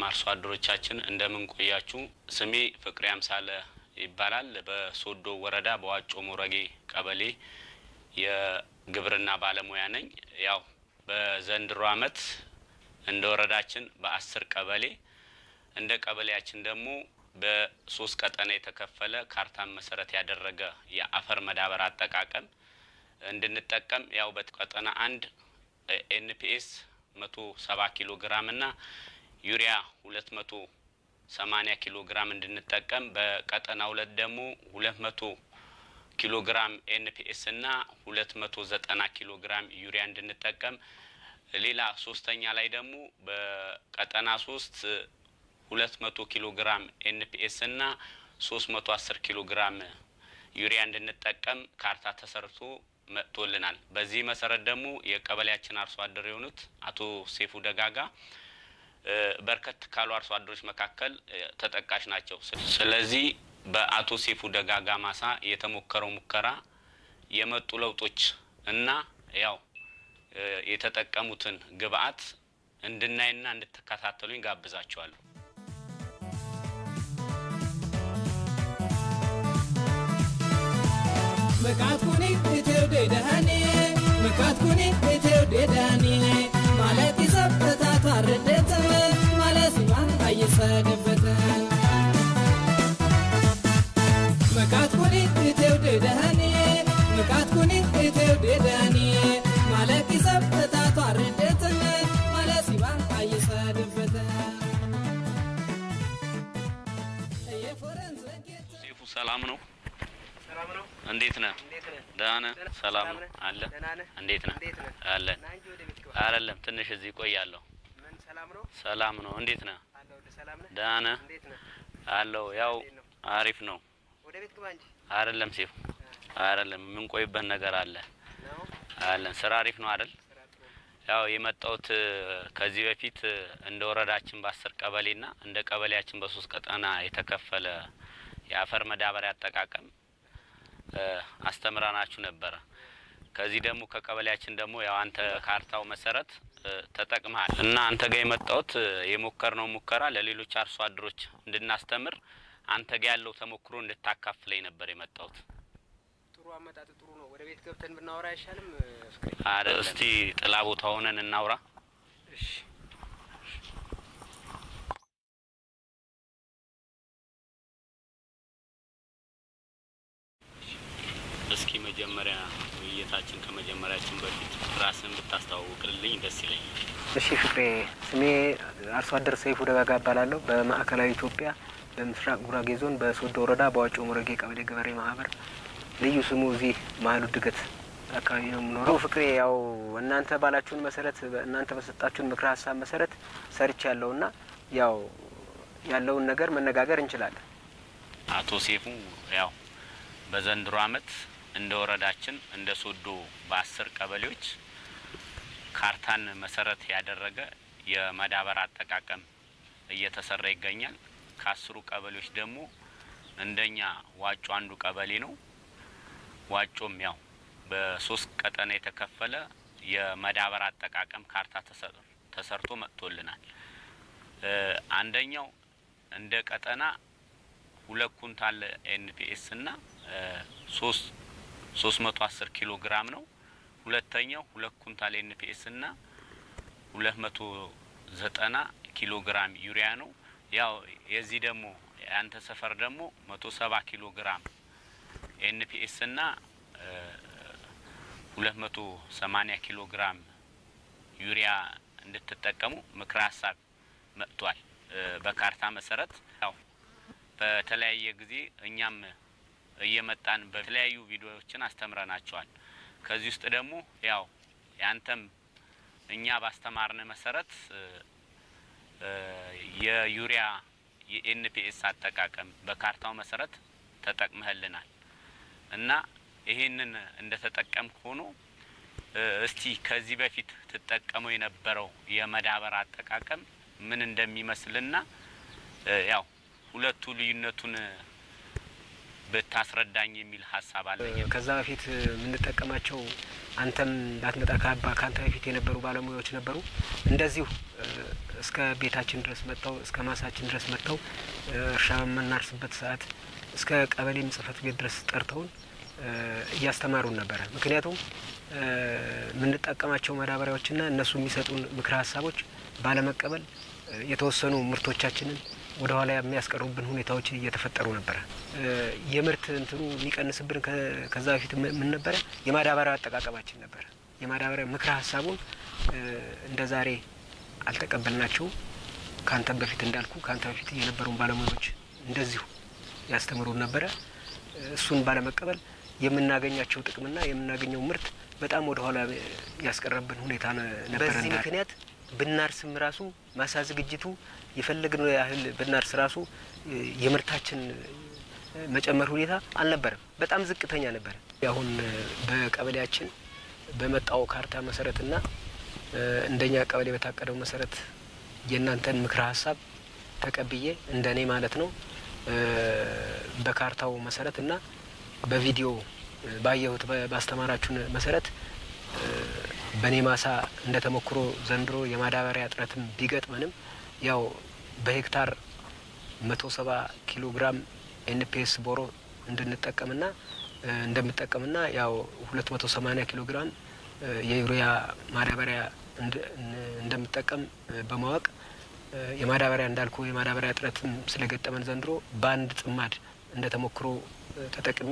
አርሶ አደሮቻችን እንደምን ቆያችሁ ስሜ ፍቅሬ አምሳለ ይባላል በሶዶ ወረዳ በዋጮ ሞረጌ ቀበሌ የግብርና ባለሙያ ነኝ ያው በዘንድሮ አመት እንደ ወረዳችን በ10 ቀበሌ እንደ ቀበሌያችን ደግሞ በ3 ቀጠና የተከፈለ ካርታን መሰረት ያደረገ የአፈር መዳበር አጠቃቀም እንድንጠቀም ያው በቀጠና 1 NPS 170 ኪሎ ግራም እና ዩሪያ 280 ኪሎ ግራም እንድንጠቀም በቀጠና 2 ደግሞ 200 ኪሎ ግራም NPS እና 290 ኪሎ ግራም ዩሪያ እንድንጠቀም ሌላ ሶስተኛ ላይ ደግሞ በቀጠና 3 200 ኪሎ ግራም NPS እና 310 ኪሎ ግራም ዩሪያ እንድንጠቀም ካርታ ተሰርቶ መጥቶልናል በዚህ መሰረት ደግሞ የቀበሌያችን አርሶ አደር የሆኑት አቶ ሴፉ ደጋጋ በርከት ካሉ አርሶ አደሮች መካከል ተጠቃሽ ናቸው ስለዚህ በአቶ ሴፉ ደጋጋ ማሳ የተሞከረው ሙከራ የመጡ ለውጦች እና ያው የተጠቀሙትን ግብአት እንድናይና እንድትከታተሉኝ ጋብዛቸዋለሁ መካትኩኒ እተውደዳኒ መካትኩኒ እተውደዳኒ ማለት ይሰበታ ታረደት ማለት ሲማን አይሰደበት መካትኩኒ እተውደዳኒ መካትኩኒ እተውደዳኒ ማለት ይሰበታ ታረደት ማለት ሲማን አይሰደበት ሴፉ ሰላም ነው እንዴት ነህ ዳና ሰላም አለ እንዴት ነህ አለ አይደለም ትንሽ እዚህ ቆያለሁ ምን ሰላም ነው እንዴት ነህ ዳና አለው ያው አሪፍ ነው ወደ ቤት ግባ እንጂ አይደለም ሴፉ አይደለም ምን ቆይበት ነገር አለ አለን ስራ አሪፍ ነው አይደል ያው የመጣውት ከዚህ በፊት እንደ ወረዳችን በ10 ቀበሌና እንደ ቀበሌያችን በ3 ቀጠና የተከፈለ የአፈር መዳበሪያ አጠቃቀም አስተምራናችሁ ነበር ከዚህ ደግሞ ከቀበሌያችን ደግሞ ያው አንተ ካርታው መሰረት ተጠቅመሃል እና አንተ ጋር የመጣውት የሞከርነው ሙከራ ለሌሎች አርሶ አደሮች እንድናስተምር አንተ ጋር ያለው ተሞክሮ እንድታካፍለኝ ነበር የመጣውት ጥሩ አመጣጥ ጥሩ ነው ወደ ቤት ገብተን ብናወራ አይሻልም ፍቅሬ እስቲ ጥላ ቦታ ሆነን እናውራ እሺ እስኪ መጀመሪያ ውይይታችን ከመጀመሪያችን በፊት ራስን ብታስተዋውቅልኝ ደስ ይለኛል እሺ ፍቅሬ ስሜ አርሶ አደር ሰይፉ ደጋጋ እባላለሁ በማዕከላዊ ኢትዮጵያ በምስራቅ ጉራጌ ዞን በሶዶ ወረዳ በዋጮ ሞረጌ ቀበሌ ገበሬ ማህበር ልዩ ስሙ እዚህ ማህሉ ድገት አካባቢ ነው የምኖረው ፍቅሬ ያው እናንተ ባላችሁን መሰረት እናንተ በሰጣችሁን ምክረ ሀሳብ መሰረት ሰርቻለሁና ያው ያለውን ነገር መነጋገር እንችላለን አቶ ሴፉ ያው በዘንድሮ አመት እንደ ወረዳችን እንደ ሶዶ በ10 ቀበሌዎች ካርታን መሰረት ያደረገ የመዳበር አጠቃቀም እየተሰራ ይገኛል ከ10 ቀበሌዎች ደግሞ እንደኛ ዋጮ አንዱ ቀበሌ ነው ዋጮም ያው በ3 ቀጠና የተከፈለ የመዳበር አጠቃቀም ካርታ ተሰርቶ መጥቶልናል አንደኛው እንደ ቀጠና 2 ኩንታል NPS እና 310 ኪሎ ግራም ነው ሁለተኛው 2 ኩንታል NPS እና 290 ኪሎ ግራም ዩሪያ ነው ያው የዚህ ደግሞ አንተ ሰፈር ደግሞ 170 ኪሎ ግራም NPS እና 280 ኪሎ ግራም ዩሪያ እንድትጠቀሙ ምክረ ሀሳብ መጥቷል በካርታ መሰረት ያው በተለያየ ጊዜ እኛም እየመጣን በተለያዩ ቪዲዮዎችን አስተምረናቸዋል ከዚህ ውስጥ ደግሞ ያው ያንተም እኛ ባስተማርነ መሰረት የዩሪያ የNPS አጠቃቀም በካርታው መሰረት ተጠቅመህልናል እና ይሄንን እንደተጠቀምክ ሆኖ እስቲ ከዚህ በፊት ተጠቀመው የነበረው የመዳበር አጠቃቀም ምን እንደሚመስልና ያው ሁለቱ ልዩነቱን በታስረዳኝ የሚል ሐሳብ አለኝ። ከዛ በፊት ምን ተጠቀማቸው አንተም ዳትመጣ ካንተ በፊት የነበሩ ባለሙያዎች ነበሩ እንደዚሁ እስከ ቤታችን ድረስ መጥተው እስከ ማሳችን ድረስ መጥተው እርሻ በመናርስበት ሰዓት እስከ ቀበሌም ጽፈት ቤት ድረስ ጠርተውን እያስተማሩን ነበር። ምክንያቱም ምን ተጠቀማቸው ማዳበሪያዎችና እነሱ የሚሰጡን ምክረ ሐሳቦች ባለመቀበል የተወሰኑ ምርቶቻችንን ወደ ኋላ የሚያስቀሩብን ሁኔታዎች እየተፈጠሩ ነበር። የምርት እንትኑ የሚቀንስብን ከዛ በፊት ምን ነበር የማዳበሪያ አጠቃቀማችን ነበር። የማዳበሪያ ምክረ ሐሳቡን እንደዛሬ አልተቀበልናቸው። ካንተ በፊት እንዳልኩ ካንተ በፊት የነበሩ ባለሙያዎች እንደዚሁ ያስተምሩን ነበር። እሱን ባለመቀበል የምናገኛቸው ጥቅምና የምናገኘው ምርት በጣም ወደ ኋላ ያስቀረብን ሁኔታ ነበር። በዚህ ምክንያት ብናርስም ራሱ ማሳ ዝግጅቱ የፈለግነው ያህል ብናርስ ራሱ የምርታችን መጨመር ሁኔታ አልነበረም። በጣም ዝቅተኛ ነበር። አሁን በቀበሌያችን በመጣው ካርታ መሰረትና እንደኛ ቀበሌ በታቀደው መሰረት የናንተን ምክረ ሐሳብ ተቀብዬ እንደኔ ማለት ነው በካርታው መሰረትና በቪዲዮ ባየሁት ባስተማራችሁን መሰረት በኔ ማሳ እንደተሞክሮ ዘንድሮ የማዳበሪያ እጥረትም ቢገጥመንም ያው በሄክታር 170 ኪሎ ግራም ኤንፒኤስ ቦሮ እንድንጠቀምና እንደምጠቀምና ያው 280 ኪሎ ግራም የዩሪያ ማዳበሪያ እንደምጠቀም በማወቅ የማዳበሪያ እንዳልኩ የማዳበሪያ እጥረትም ስለገጠመን ዘንድሮ ባንድ ጥማድ እንደተሞክሮ ተጠቅሜ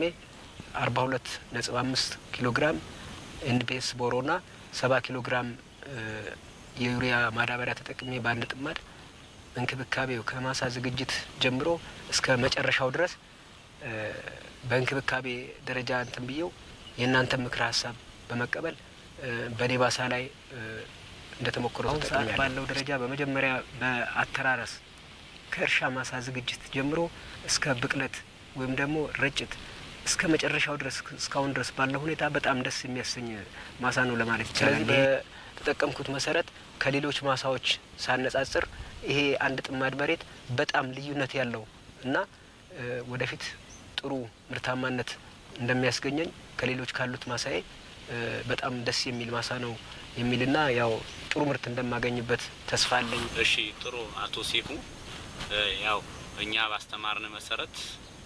42.5 ኪሎ ግራም ኤንፒኤስ ቦሮና 70 ኪሎ ግራም የዩሪያ ማዳበሪያ ተጠቅሜ ባንድ ጥማድ እንክብካቤው ከማሳ ዝግጅት ጀምሮ እስከ መጨረሻው ድረስ በእንክብካቤ ደረጃ እንትን ብየው የናንተ ምክረ ሐሳብ በመቀበል በኔ ማሳ ላይ እንደተሞክሮ ተጠቅሜ ባለው ደረጃ በመጀመሪያ በአተራረስ ከእርሻ ማሳ ዝግጅት ጀምሮ እስከ ብቅለት ወይም ደግሞ ረጭት እስከ መጨረሻው ድረስ እስካሁን ድረስ ባለው ሁኔታ በጣም ደስ የሚያሰኝ ማሳ ነው ለማለት ይችላል። በተጠቀምኩት መሰረት ከሌሎች ማሳዎች ሳነጻጽር ይሄ አንድ ጥማድ መሬት በጣም ልዩነት ያለው እና ወደፊት ጥሩ ምርታማነት እንደሚያስገኘኝ ከሌሎች ካሉት ማሳዬ በጣም ደስ የሚል ማሳ ነው የሚልና ያው ጥሩ ምርት እንደማገኝበት ተስፋ አለኝ። እሺ ጥሩ አቶ ሴፉ ያው እኛ ባስተማርን መሰረት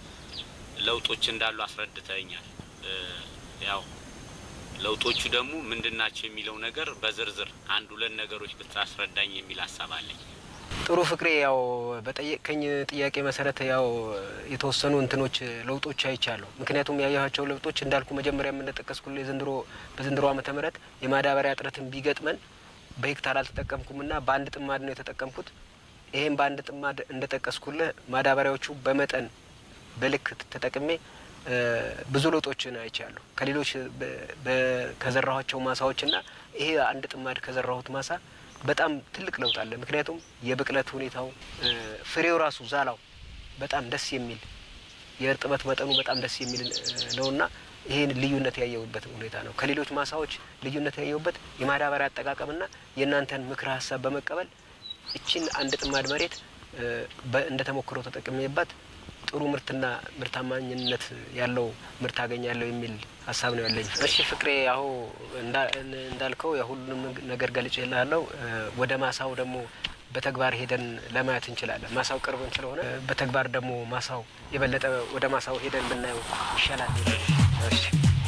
ለውጦች እንዳሉ አስረድተኛል። ያው ለውጦቹ ደግሞ ምንድናቸው የሚለው ነገር በዝርዝር አንድ ሁለት ነገሮች ብታስረዳኝ የሚል ሐሳብ አለኝ። ጥሩ ፍቅሬ ያው በጠየቀኝ ጥያቄ መሰረት ያው የተወሰኑ እንትኖች ለውጦች አይቻለሁ። ምክንያቱም ያያቸው ለውጦች እንዳልኩ መጀመሪያ እንደተጠቀስኩልህ በዘንድሮ ዓመተ ምህረት የማዳበሪያ እጥረትን ቢገጥመን በሄክታር አልተጠቀምኩምና በአንድ ጥማድ ነው የተጠቀምኩት። ይሄን በአንድ ጥማድ እንደተጠቀስኩልህ ማዳበሪያዎቹ በመጠን በልክ ተጠቅሜ ብዙ ለውጦችን አይቻለሁ ከሌሎች ከዘራኋቸው ማሳዎችና ይሄ አንድ ጥማድ ከዘራሁት ማሳ በጣም ትልቅ ለውጥ አለ። ምክንያቱም የብቅለት ሁኔታው ፍሬው ራሱ ዛላው በጣም ደስ የሚል የእርጥበት መጠኑ በጣም ደስ የሚል ነውና ይሄን ልዩነት ያየሁበት ሁኔታ ነው። ከሌሎች ማሳዎች ልዩነት ያየሁበት የማዳበሪያ አጠቃቀምና የናንተን ምክረ ሐሳብ በመቀበል እቺን አንድ ጥማድ መሬት እንደተሞክሮ ተጠቅሜባት ጥሩ ምርትና ምርታማኝነት ያለው ምርት አገኛለሁ የሚል ሐሳብ ነው ያለኝ። እሺ ፍቅሬ ያው እንዳልከው የሁሉንም ነገር ገልጬልሃለሁ። ወደ ማሳው ደግሞ በተግባር ሄደን ለማየት እንችላለን። ማሳው ቅርብን ስለሆነ በተግባር ደግሞ ማሳው የበለጠ ወደ ማሳው ሄደን ብናየው ይሻላል። እሺ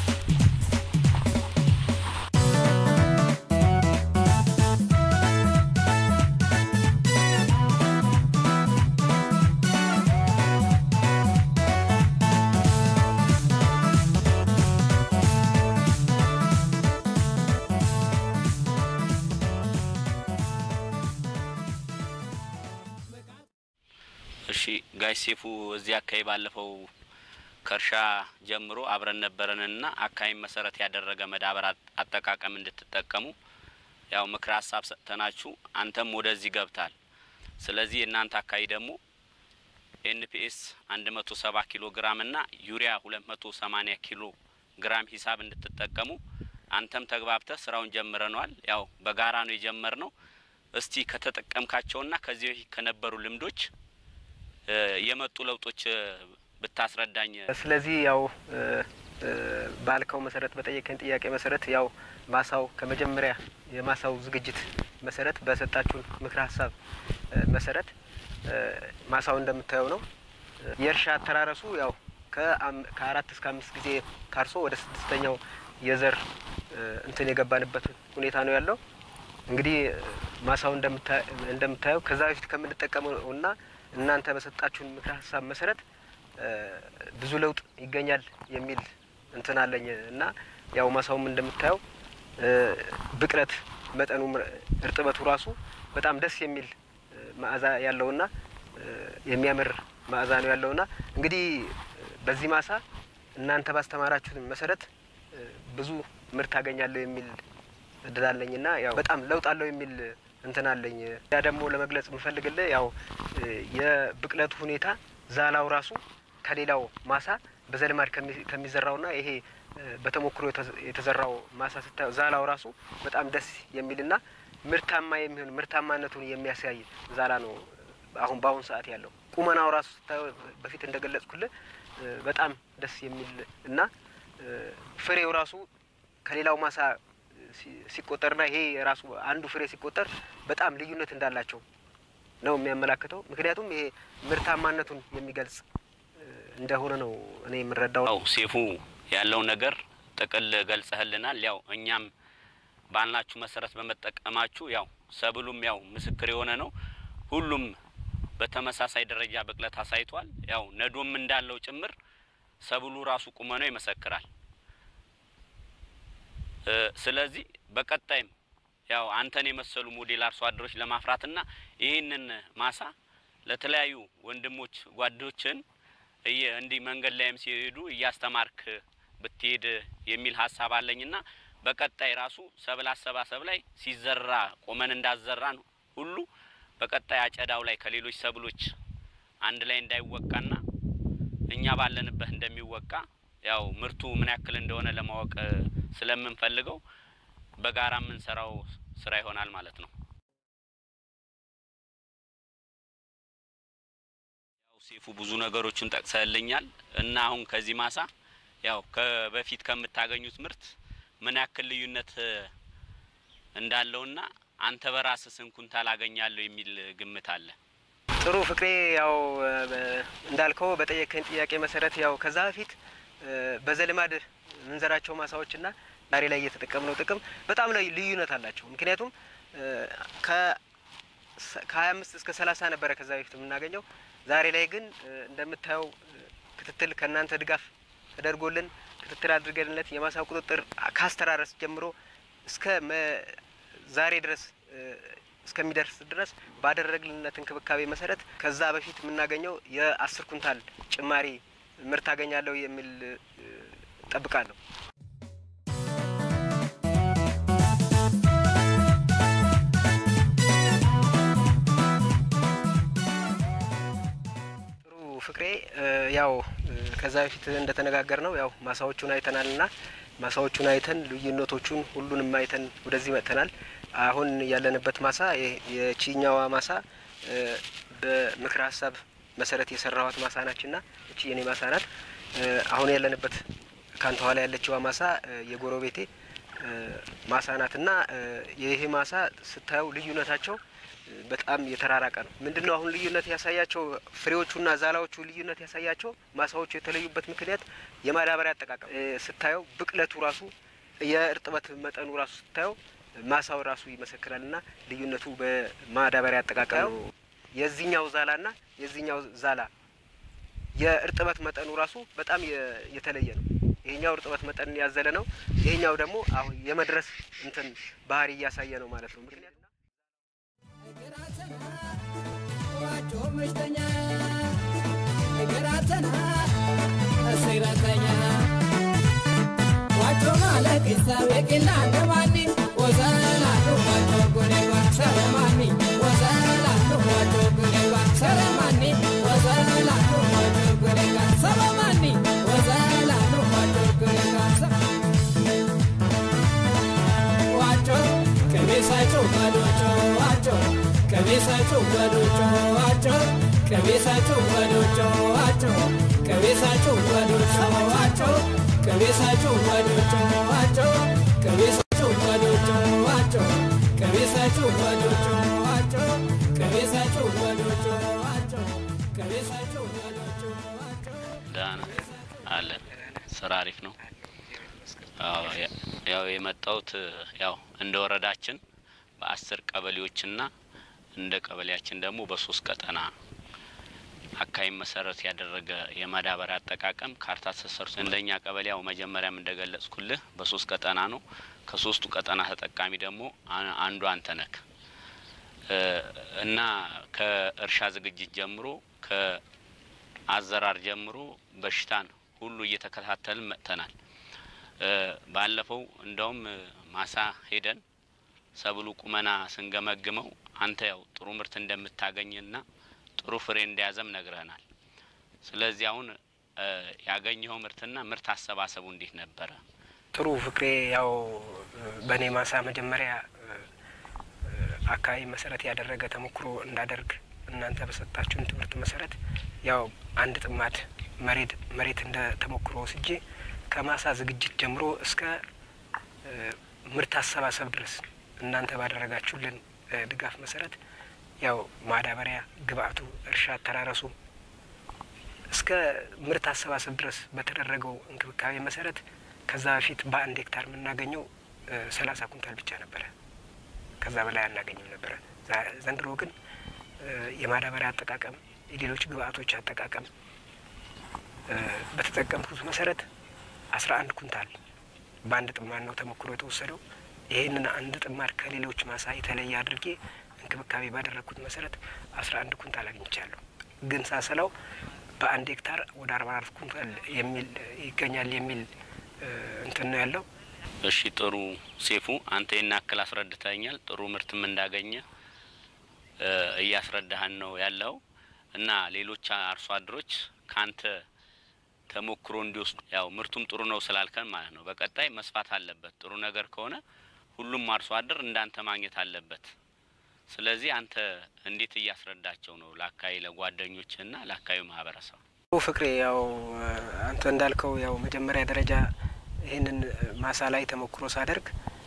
ጋይ ሴፉ እዚያ አካባቢ ባለፈው ከርሻ ጀምሮ አብረን ነበርንና አካባቢ መሰረት ያደረገ መዳበሪያ አጠቃቀም እንድትጠቀሙ ያው ምክረ ሐሳብ ሰጥተናችሁ አንተም ወደዚህ ገብታል። ስለዚህ እናንተ አካባቢ ደግሞ ኤንፒኤስ 170 ኪሎ ግራም እና ዩሪያ 280 ኪሎ ግራም ሂሳብ እንድትጠቀሙ አንተም ተግባብተ ስራውን ጀምረናል። ያው በጋራ ነው የጀመርነው። እስቲ ከተጠቀምካቸውና ከዚህ ከነበሩ ልምዶች የመጡ ለውጦች ብታስረዳኝ ስለዚህ ያው ባልከው መሰረት በጠየቀኝ ጥያቄ መሰረት ያው ማሳው ከመጀመሪያ የማሳው ዝግጅት መሰረት በሰጣችሁ ምክር ሐሳብ መሰረት ማሳው እንደምታየው ነው የእርሻ ተራረሱ ያው ከ4 እስከ 5 ጊዜ ታርሶ ወደ 6ኛው የዘር እንትን የገባንበት ሁኔታ ነው ያለው እንግዲህ ማሳው እንደምታየው ከዛ በፊት ከምንጠቀመውና እናንተ በሰጣችሁ ምክር ሐሳብ መሰረት ብዙ ለውጥ ይገኛል የሚል እንትን አለኝ እና ያው ማሳውም እንደምታየው ብቅለት መጠኑ እርጥበቱ ራሱ በጣም ደስ የሚል ማዕዛ ያለውና የሚያምር ማዕዛ ነው ያለውና እንግዲህ በዚህ ማሳ እናንተ ባስተማራችሁት መሰረት ብዙ ምርት አገኛለሁ የሚል እድላለኝና ያው በጣም ለውጥ አለው የሚል እንትን አለኝ ያ ደግሞ ለመግለጽ ምፈልግልህ ያው የብቅለቱ ሁኔታ ዛላው ራሱ ከሌላው ማሳ በዘልማድ ከሚዘራውና ይሄ በተሞክሮ የተዘራው ማሳ ስታዩ ዛላው ራሱ በጣም ደስ የሚልና ምርታማ የሚሆን ምርታማነቱን የሚያሳይ ዛላ ነው አሁን ባሁን ሰዓት ያለው ቁመናው ራሱ ስታዩ በፊት እንደገለጽኩልህ በጣም ደስ የሚል እና ፍሬው ራሱ ከሌላው ማሳ ሲቆጠርና ይሄ ራሱ አንዱ ፍሬ ሲቆጠር በጣም ልዩነት እንዳላቸው ነው የሚያመላክተው ምክንያቱም ይሄ ምርታማነቱን የሚገልጽ እንደሆነ ነው እኔ የምረዳው አው ሴፉ ያለው ነገር ጥቅል ገልጸህልናል ያው እኛም ባልናችሁ መሰረት በመጠቀማችሁ ያው ሰብሉም ያው ምስክር የሆነ ነው ሁሉም በተመሳሳይ ደረጃ በቅለት አሳይቷል ያው ነዶም እንዳለው ጭምር ሰብሉ ራሱ ቁመነው ይመሰክራል ስለዚህ በቀጣይም ያው አንተን የመሰሉ ሞዴል አርሶ አደሮች ለማፍራትና ይሄንን ማሳ ለተለያዩ ወንድሞች ጓዶችን እንዲ መንገድ ላይም ሲሄዱ ያስተማርክ ብትሄድ የሚል ሐሳብ አለኝና በቀጣይ ራሱ ሰብል አሰባሰብ ላይ ሲዘራ ቆመን እንዳዘራን ሁሉ በቀጣይ አጨዳው ላይ ከሌሎች ሰብሎች አንድ ላይ እንዳይወቃና እኛ ባለንበት እንደሚወቃ ያው ምርቱ ምን ያክል እንደሆነ ለማወቅ ስለምንፈልገው በጋራ ምን ሰራው ስራ ይሆናል ማለት ነው ያው ሴፉ ብዙ ነገሮችን ጠቅሰልኛል እና አሁን ከዚህ ማሳ ያው ከበፊት ከምታገኙት ምርት ምን ያክል ልዩነት እንዳለውና አንተ በራስ ስንኩንታል አገኛለሁ የሚል ግምት አለ ጥሩ ፍቅሬ ያው እንዳልከው በጠየቀኝ ጥያቄ መሰረት ያው ከዛ በፊት በዘልማድ ምንዘራቸው ማሳዎችና ዛሬ ላይ እየተጠቀምነው ጥቅም በጣም ልዩነት አላቸው ምክንያቱም ከ25 እስከ 30 ነበር ከዛ በፊት የምናገኘው ዛሬ ላይ ግን እንደምታየው ክትትል ከናንተ ድጋፍ ተደርጎልን ክትትል አድርገንለት የማሳው ቁጥጥር ካስተራረስ ጀምሮ እስከ ዛሬ ድረስ እስከሚደርስ ድረስ ባደረግልነት እንክብካቤ መሰረት ከዛ በፊት የምናገኘው የ10 ኩንታል ጭማሪ ምርት አገኛለሁ የሚል ጠብቃለሁ ጥሩ ፍቅሬ ያው ከዛ በፊት እንደተነጋገርነው ያው ማሳዎቹን አይተናልና ማሳዎቹን አይተን ልዩነቶቹን ሁሉንም አይተን ወደዚህ መጥተናል አሁን ያለንበት ማሳ የቺኛዋ ማሳ በምክር ሐሳብ መሰረት የሰራዋት ማሳ ናችና እቺ የኔ ማሳ ናት አሁን ያለንበት ካንተዋ ላይ ያለችው ማሳ የጎሮቤቴ ማሳ ናትና ይሄ ማሳ ስታዩ ልዩነታቸው በጣም የተራራቀ ነው ምንድነው አሁን ልዩነት ያሳያቸው ፍሬዎቹና ዛላዎቹ ልዩነት ያሳያቸው ማሳዎቹ የተለዩበት ምክንያት የማዳበሪያ አጠቃቀም ስታዩ ብቅለቱ ራሱ የእርጥበት መጠኑ ራሱ ስታዩ ማሳው ራሱ ይመሰክራልና ልዩነቱ በማዳበሪያ አጠቃቀም ነው የዚህኛው ዛላና የዚህኛው ዛላ የእርጥበት መጠኑ ራሱ በጣም የተለየ ነው ይሄኛው እርጥበት መጠን ያዘለ ነው ይሄኛው ደግሞ አሁን የመድረስ እንትን ባህሪ ያሳየ ነው ማለት ነው ምክንያቱም ዋጮ መሽተኛ እገራተና አሰይራተኛ ዋጮ ማለት ይሳበቅና እንደማኒ ወዛላ ዋጮ ጎኔባ ሰረማኒ ወዛላ ዋጮ ጎኔባ ሰረማኒ ወዛላ ዋጮ ጎኔባ ሰረማኒ ወዛላ ዋጮ ጎኔባ ዋጮ ከቤሳቸው ባዶጮ ዋጮ ከቤሳቸው ባዶጮ ዋጮ ቀቤሳቸው ወዶቻቸው ቀቤሳቸው ወዶቻቸው ቀቤሳቸው ወዶቻቸው ቀቤሳቸው ወዶቻቸው ቀቤሳቸው ወዶቻቸው ቀቤሳቸው ወዶቻቸው ቀቤሳቸው ወዶቻቸው ዳና አለ ስራ አሪፍ ነው ያው የመጣውት ያው እንደ ወረዳችን በ10 ቀበሌዎችና እንደ ቀበሌያችን ደግሞ በ3 ቀጠና አካይ መሰረት ያደረገ የማዳበሪያ አጠቃቀም ካርታ ተሰርቶ እንደኛ ቀበሌያው መጀመሪያም እንደገለጽኩልህ በ3 ቀጠና ነው ከ3ቱ ቀጠና ተጠቃሚ ደግሞ አንዱ አንተ ነክ እና ከእርሻ ዝግጅት ጀምሮ ከአዘራር ጀምሮ በሽታን ሁሉ እየተከታተልን መጥተናል ባለፈው እንደውም ማሳ ሄደን ሰብሉ ቁመና ስንገመግመው አንተ ያው ጥሩ ምርት እንደምታገኝና ጥሩ ፍሬ እንደያዘም ነግረናል ስለዚህ አሁን ያገኘው ምርትና ምርት አሰባሰቡ እንዴት ነበር ጥሩ ፍቅሬ ያው በኔ ማሳ መጀመሪያ አካይ መሰረት ያደረገ ተሞክሮ እንዳደርግ እናንተ በሰጣችሁን ትምህርት መሰረት ያው አንድ ጥማድ መሬት እንደ ተሞክሮ ወስጄ ከማሳ ዝግጅት ጀምሮ እስከ ምርት አሰባሰብ ድረስ እናንተ ባደረጋችሁልን ድጋፍ መሰረት ያው ማዳበሪያ ግብአቱ እርሻ ተራረሱ እስከ ምርት አሰባሰብ ድረስ በተደረገው እንክብካቤ መሰረት ከዛ በፊት በአንድ ሄክታር ምናገኘው 30 ኩንታል ብቻ ነበር ከዛ በላይ አናገኝም ነበር ዘንድሮ ግን የማዳበሪያ አጠቃቀም የሌሎች ግብአቶች አጠቃቀም በተጠቀምኩት መሰረት 11 ኩንታል በአንድ ጥማድ ነው ተሞክሮ የተወሰደው ይሄንን አንድ ጥማድ ከሌሎች ማሳ የተለየ አድርጌ እንክብካቤ ባደረኩት መሰረት 11 ኩንታል አግኝቻለሁ ግን ሳሰላው በአንድ ሄክታር ወደ 44 ኩንታል የሚል ይገኛል የሚል እንትን ነው ያለው እሺ ጥሩ ሴፉ አንተ የናከል አስረድተኛል ጥሩ ምርትም እንዳገኘ እያስረዳህን ነው ያለው እና ሌሎች አርሶ አደሮች ካንተ ተሞክሮ እንዲወስዱ ያው ምርቱም ጥሩ ነው ስላልከን ማለት ነው በቀጣይ መስፋት አለበት ጥሩ ነገር ከሆነ ሁሉም አርሶ አደር እንዳንተ ማግኘት አለበት ስለዚህ አንተ እንዴት እያስረዳቸው ነው ለአካይ ለጓደኞችና ለአካዩ ማህበረሰብ ፍቅሬ ያው አንተ እንዳልከው ያው መጀመሪያ ደረጃ ይሄንን ማሳ ላይ ተሞክሮ ሳደርግ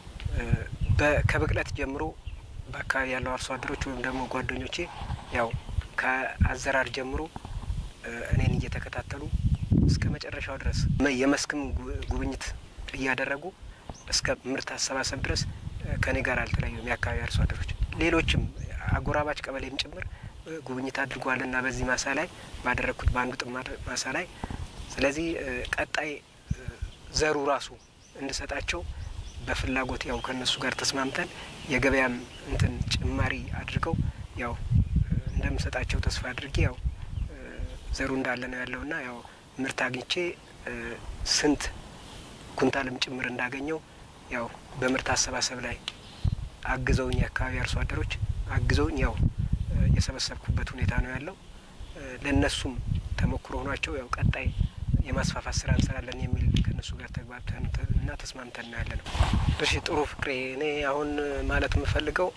ከበቅለት ጀምሮ በአካባቢ ያለው አርሶ አደሮች ወይም ደግሞ ጓደኞቼ ያው ከአዘራር ጀምሮ እኔን እየተከታተሉ እስከ መጨረሻው ድረስ የመስክም ጉብኝት እያደረጉ እስከ ምርት አሰባሰብ ድረስ ከኔ ጋር አልተለዩም የአካባቢ አርሶ አደሮች ሌሎችም አጎራባች ቀበሌም ጭምር ጉብኝት አድርጓልና በዚህ ማሳ ላይ ባደረኩት ባንዱ ጥማድ ማሳ ላይ ስለዚህ ቀጣይ ዘሩ ራሱ እንድሰጣቸው በፍላጎት ያው ከነሱ ጋር ተስማምተን የገበያም እንትን ጭማሪ አድርገው ያው እንደምሰጣቸው ተስፋ አድርጌ ያው ዘሩ እንዳለ ነው ያለውና ያው ምርት አግኝቼ ስንት ኩንታልም ጭምር እንዳገኘው ያው በምርት አሰባሰብ ላይ አግዘውኝ የአካባቢ አርሶ አደሮች አግዘውኝ ያው የሰበሰብኩበት ሁኔታ ነው ያለው ለነሱም ተሞክሮ ሆኗቸው ያው ቀጣይ የማስፋፋት ስራ እንሰራለን የሚል ከነሱ ጋር ተግባብተንና ተስማምተን ነው ያለነው እሺ ጥሩ ፍቅሬ እኔ አሁን ማለት የምፈልገው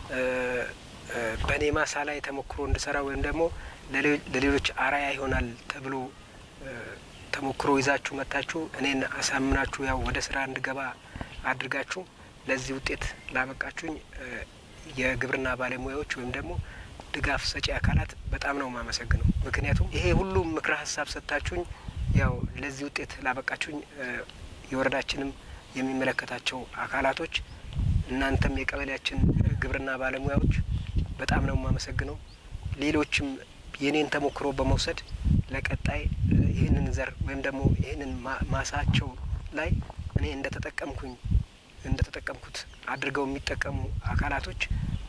በኔ ማሳ ላይ ተሞክሮ እንድሰራ ወይም ደግሞ ለሌሎች አራያ ይሆናል ተብሎ ተሞክሮ ይዛችሁ መጣችሁ እኔን አሳምናችሁ ያው ወደ ስራ እንድገባ አድርጋችሁ ለዚህ ውጤት ላበቃችሁኝ የግብርና ባለሙያዎች ወይም ደግሞ ድጋፍ ሰጪ አካላት በጣም ነው ማመሰግነው ምክንያቱም ይሄ ሁሉ ምክረ ሀሳብ ሰጣችሁኝ ያው ለዚህ ውጤት ላበቃችሁኝ የወረዳችንም የሚመለከታቸው አካላቶች እናንተም የቀበሌያችን ግብርና ባለሙያዎች በጣም ነው ማመሰግነው ሌሎችም የኔን ተሞክሮ በመውሰድ ለቀጣይ ይሄንን ዘር ወይም ደግሞ ይሄንን ማሳቸው ላይ እኔ እንደተጠቀምኩት አድርገው የሚጠቀሙ አካላቶች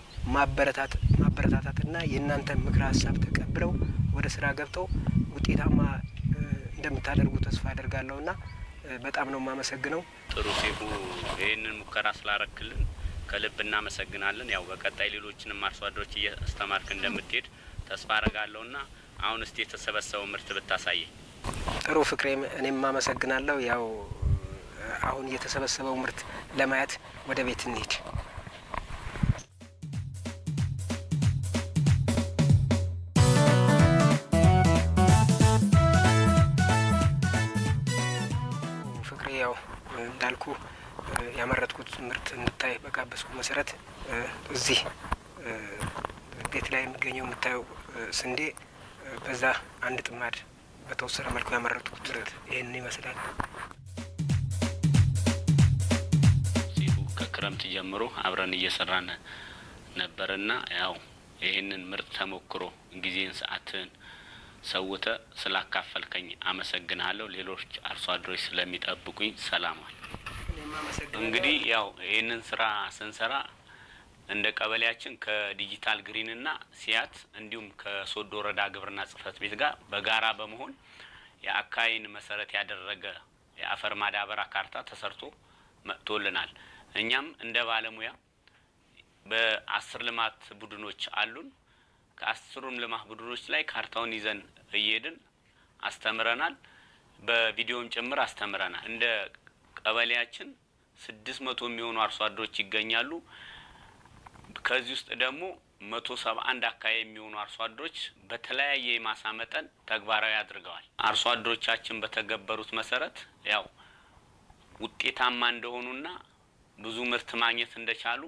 ማበረታታትና የእናንተ ምክረ ሀሳብ ተቀብለው ወደ ስራ ገብተው ውጤታማ እንደምታደርጉ ተስፋ አደርጋለሁና በጣም ነው ማመሰግነው ጥሩ ሲፉ ይሄንን ሙከራ ስላረክልን ከልብ እናመሰግናለን ያው በቀጣይ ሌሎችንም አርሶ አደሮች እያስተማርክ እንደምትሄድ ተስፋ አደርጋለሁና አሁን እስቲ የተሰበሰበው ምርት ብታሳይ ጥሩ ፍቅሬ እኔም ማመሰግናለሁ ያው አሁን የተሰበሰበው ምርት ለማየት ወደ ቤት እንሂድ ያው እንዳልኩ ያመረጥኩት ምርት እንድታይ በጋበዝኩ መሰረት እዚህ ቤት ላይ የሚገኘው የምታየው ስንዴ በዛ አንድ ጥማድ በተወሰነ መልኩ ያመረጥኩት ምርት ይሄንን ይመስላል። ከክረምት ጀምሮ አብረን እየሰራን ነበርና ያው ይሄንን ምርጥ ተሞክሮ ጊዜን ሰዓትን ሰውተ ስላካፈልከኝ አመሰግናለሁ። ሌሎች አርሶ አደሮች ስለሚጠብቁኝ ሰላም አለ። እንግዲህ ያው ይሄንን ስራ ስንሰራ እንደ ቀበሌያችን ከዲጂታል ግሪን እና ሲያት እንዲሁም ከሶዶ ወረዳ ግብርና ጽሕፈት ቤት ጋር በጋራ በመሆን የአካይን መሰረት ያደረገ የአፈር ማዳበሪያ ካርታ ተሰርቶ መጥቶልናል። እኛም እንደ ባለሙያ በ10 ልማት ቡድኖች አሉን። ከ10ሩም ልማት ቡድኖች ላይ ካርታውን ይዘን እየሄድን አስተምረናል። በቪዲዮም ጭምር አስተምረናል። እንደ ቀበሌያችን 600 የሚሆኑ አርሶ አደሮች ይገኛሉ። ከዚህ ውስጥ ደግሞ 171 አካባቢ የሚሆኑ አርሶ አደሮች በተለያየ የማሳ መጠን ተግባራዊ አድርገዋል። አርሶ አደሮቻችን በተገበሩት መሰረት ያው ውጤታማ እንደሆኑና ብዙ ምርት ማግኘት እንደቻሉ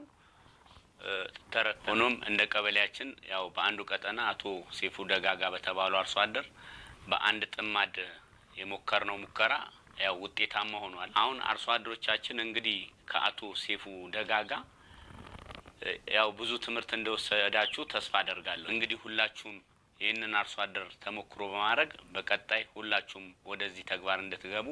ሆኖም እንደ ቀበሌያችን ያው በአንዱ ቀጠና አቶ ሴፉ ደጋጋ በተባሉ አርሶ አደር በአንድ ጥማድ የሞከርነው ሙከራ ያው ውጤታማ ሆኗል። አሁን አርሶ አደሮቻችን እንግዲህ ከአቶ ሴፉ ደጋጋ ያው ብዙ ትምህርት እንደወሰዳችሁ ተስፋ አደርጋለሁ። እንግዲህ ሁላችሁም ይህንን አርሶ አደር ተሞክሮ በማድረግ በቀጣይ ሁላችሁም ወደዚህ ተግባር እንድትገቡ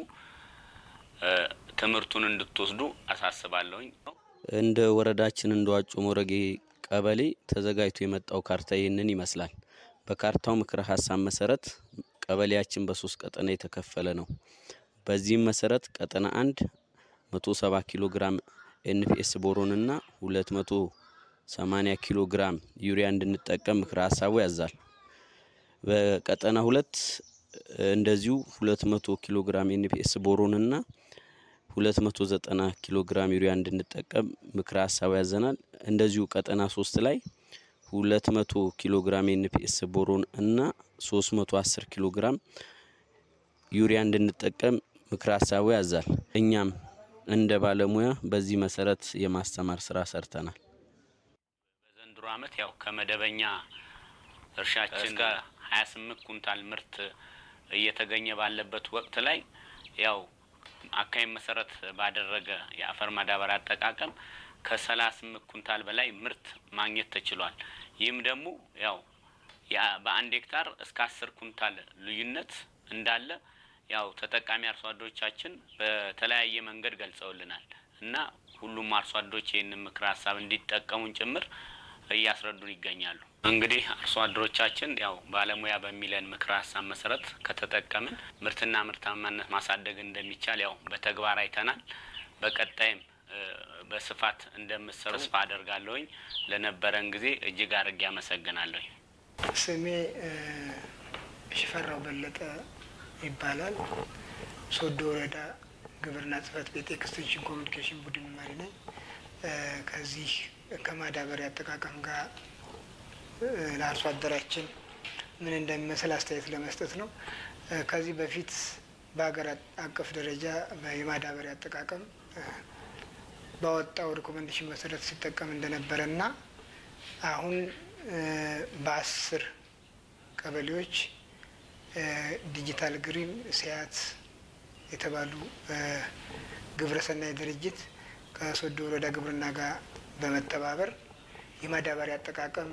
ትምህርቱን እንድትወስዱ አሳስባለሁኝ። እንደ ወረዳችን እንደ ዋጮ ሞረጌ ቀበሌ ተዘጋጅቶ የመጣው ካርታ ይህንን ይመስላል። በካርታው ምክረ ሀሳብ መሰረት ቀበሌያችን በ3 ቀጠና የተከፈለ ነው። በዚህም መሰረት ቀጠና 1 170 ኪሎ ግራም ኤንፒኤስ ቦሮን እና 280 ኪሎ ግራም ዩሪያ እንድንጠቀም ምክረ ሀሳቡ ያዛል። በቀጠና 2 እንደዚሁ 200 ኪሎ ግራም ኤንፒኤስ ቦሮን እና 290 ኪሎ ግራም ዩሪያ እንድንጠቀም ምክረ ሀሳቡ ያዘናል። እንደዚሁ ቀጠና 3 ላይ 200 ኪሎ ግራም ኤንፒኤስ ቦሮን እና 310 ኪሎ ግራም ዩሪያ እንድንጠቀም ምክረ ሀሳቡ ያዛል። እኛም እንደ ባለሙያ በዚህ መሰረት የማስተማር ስራ ሰርተናል። በዘንድሮ አመት ያው ከመደበኛ እርሻችን ጋር 28 ኩንታል ምርት እየተገኘ ባለበት ወቅት ላይ ያው አካይ መሰረት ባደረገ የአፈር ማዳበሪያ አጠቃቀም ከ38 ኩንታል በላይ ምርት ማግኘት ተችሏል። ይህም ደግሞ ያው በአንድ ሄክታር እስከ 10 ኩንታል ልዩነት እንዳለ ያው ተጠቃሚ አርሶ አደሮቻችን በተለያየ መንገድ ገልጸውልናል እና ሁሉም አርሶ አደሮች ይህንን ምክረ ሀሳብ እንዲጠቀሙን ጭምር እያስረዱን ይገኛሉ። እንግዲህ አርሶ አደሮቻችን ያው ባለሙያ በሚለን ምክረ ሀሳብ መሰረት ከተጠቀምን ምርትና ምርታማነት ማሳደግ እንደሚቻል ያው በተግባር አይተናል። በቀጣይም በስፋት እንደምትሰሩ ተስፋ አደርጋለሁኝ። ለነበረን ጊዜ እጅግ አድርጌ አመሰግናለሁ። ስሜ ሽፈራው በለጠ ይባላል። ሶዶ ወረዳ ግብርና ጽሕፈት ቤት ኤክስቴንሽን ኮሚኒኬሽን ቡድን መሪ ነኝ። ከዚህ ከማዳበሪያ አጠቃቀም ጋር ለአርሶ አደራችን ምን እንደሚመስል አስተያየት ለመስጠት ነው። ከዚህ በፊት በሀገር አቀፍ ደረጃ የማዳበሪያ አጠቃቀም ባወጣው ሪኮሜንዴሽን መሰረት ሲጠቀም እንደነበረና አሁን በ10 ቀበሌዎች ዲጂታል ግሪን ሲያት የተባሉ ግብረሰናይ ድርጅት ከሶዶ ወረዳ ግብርና ጋር በመተባበር የማዳበሪያ አጠቃቀም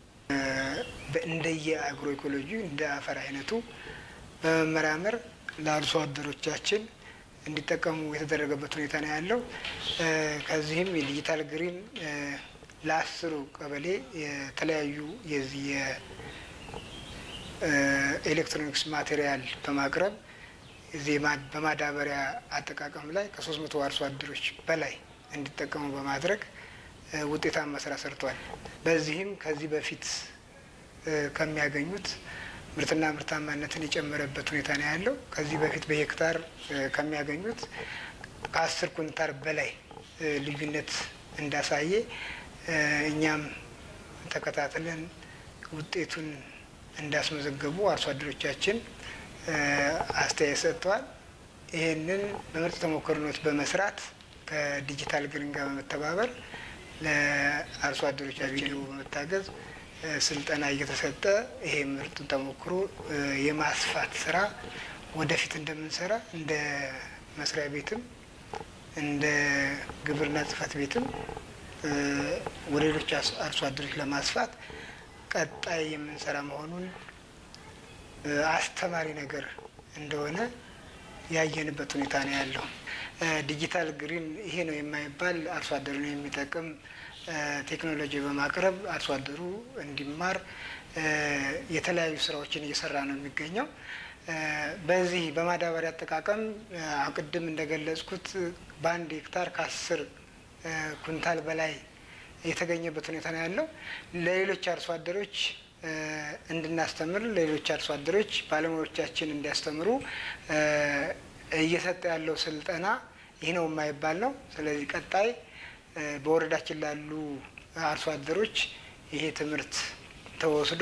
እንደየ አግሮ ኢኮሎጂ እንደ አፈር አይነቱ በመመራመር ለአርሶ አደሮቻችን እንዲጠቀሙ የተደረገበት ሁኔታ ነው ያለው። ከዚህም የዲጂታል ግሪን ለ10 ቀበሌ የተለያዩ የዚህ ኤሌክትሮኒክስ ማቴሪያል በማቅረብ እዚህ በማዳበሪያ አጠቃቀም ላይ ከ300 አርሶ አደሮች በላይ እንዲጠቀሙ በማድረግ ውጤታማ ስራ ሰርቷል። በዚህም ከዚህ በፊት ከሚያገኙት ምርትና ምርታማነትን የጨመረበት ሁኔታ ነው ያለው። ከዚህ በፊት በሄክታር ከሚያገኙት ከ10 ኩንታል በላይ ልዩነት እንዳሳየ እኛም ተከታትለን ውጤቱን እንዳስመዘገቡ አርሶ አደሮቻችን አስተያየት ሰጥተዋል። ይሄንን በምርጥ ተሞክሮነት በመስራት ከዲጂታል ግሪን ጋር በመተባበር ለአርሶ አደሮቻችን በመታገዝ ስልጠና እየተሰጠ ይሄ ምርጥ ተሞክሮ የማስፋት ስራ ወደፊት እንደምንሰራ እንደ መስሪያ ቤትም እንደ ግብርና ጽሕፈት ቤትም ወደ ሌሎች አርሶ አደሮች ለማስፋት ቀጣይ የምንሰራ መሆኑን አስተማሪ ነገር እንደሆነ ያየንበት ሁኔታ ነው ያለው። ዲጂታል ግሪን ይሄ ነው የማይባል አርሶ አደሩን የሚጠቅም ቴክኖሎጂ በማቅረብ አርሶ አደሩ እንዲማር የተለያዩ ስራዎችን እየሰራ ነው የሚገኘው። በዚህ በማዳበሪያ አጠቃቀም አቅድም እንደገለጽኩት በአንድ ሄክታር ከ10 ኩንታል በላይ የተገኘበት ሁኔታ ነው ያለው። ለሌሎች አርሶ አደሮች እንድናስተምር ለሌሎች አርሶ አደሮች ባለሙያዎቻችን እንዲያስተምሩ እየሰጠ ያለው ስልጠና ይህ ነው የማይባል ነው። ስለዚህ ቀጣይ በወረዳችን ላሉ አርሶ አደሮች ይሄ ትምህርት ተወስዶ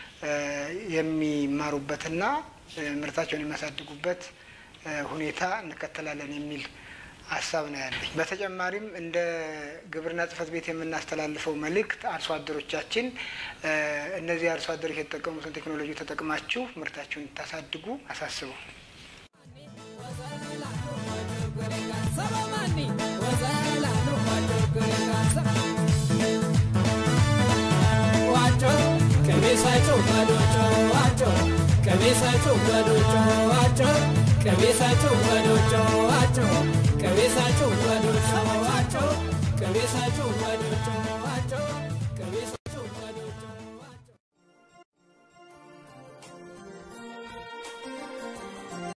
የሚማሩበትና ምርታቸውን የሚያሳድጉበት ሁኔታ እንከተላለን የሚል ሀሳብ ነው ያለኝ። በተጨማሪም እንደ ግብርና ጽሕፈት ቤት የምናስተላልፈው መልእክት አርሶ አደሮቻችን እነዚህ አርሶ አደሮች የተጠቀሙትን ቴክኖሎጂ ተጠቅማችሁ ምርታችሁን እንድታሳድጉ አሳስበው። Cabeçacho gadocho acho, cabeçacho gadocho acho, cabeçacho gadocho acho, cabeçacho gadocho acho, cabeçacho gadocho